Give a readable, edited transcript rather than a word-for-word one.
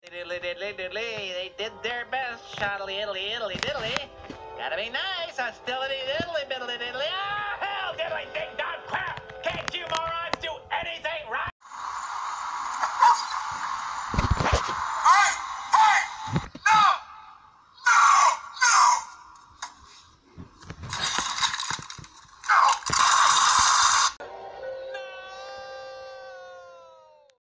Diddly diddly diddly, they did their best. Shoddly Italy, Italy diddly. Gotta be nice, hostility diddly.